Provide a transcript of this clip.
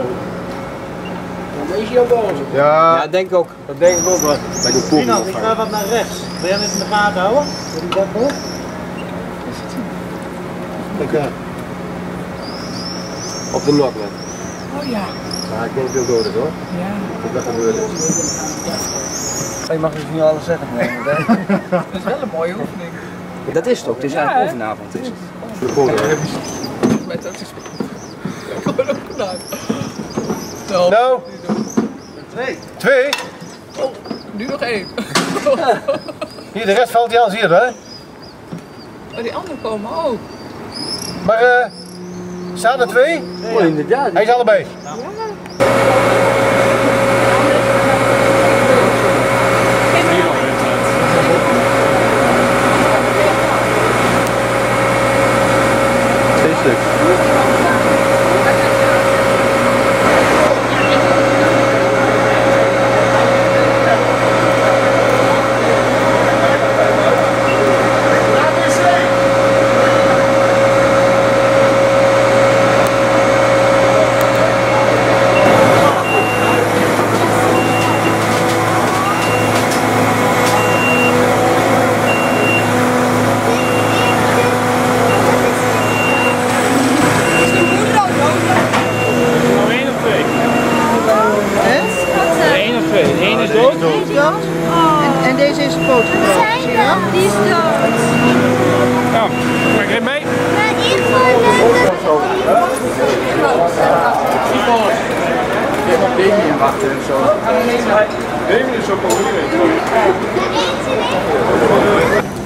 Dan is hij al boos. Ja, denk ik ook. Dat denk ik ook wel. Bij de poep. Rinald, ik ga wat naar rechts. Wil jij even in de gaten houden? Wil je dat nog? Kijk, Op de nok net. Oh ja. Maar ik denk veel doden hoor. Ja. Dat gebeurt is. je mag dus niet alles zeggen. Nee, Dat is wel een mooie oefening. Dat is het ook. Het is eigenlijk oefenavond. Is het. De volgende. Met dat is gewoon ook gedaan. Nou. 2. Oh, nu nog 1. Hier, de rest valt hij al hier, hè? Oh, die anderen komen ook. Maar staan er 2? Oh, inderdaad. Hij is allebei. Twee stuks. En deze is poot gebroken, zie je? Die is dood. Ja, kijk even mee. Maar in ieder geval Je hebt Damien wachten en zo. Damien is zo populair.